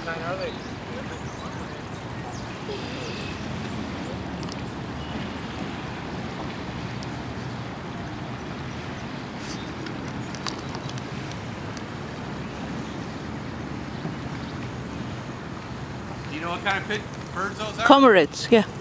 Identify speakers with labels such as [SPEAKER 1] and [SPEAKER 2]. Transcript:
[SPEAKER 1] are they?
[SPEAKER 2] Do you know what kind of birds those are?
[SPEAKER 3] Cormorants, yeah.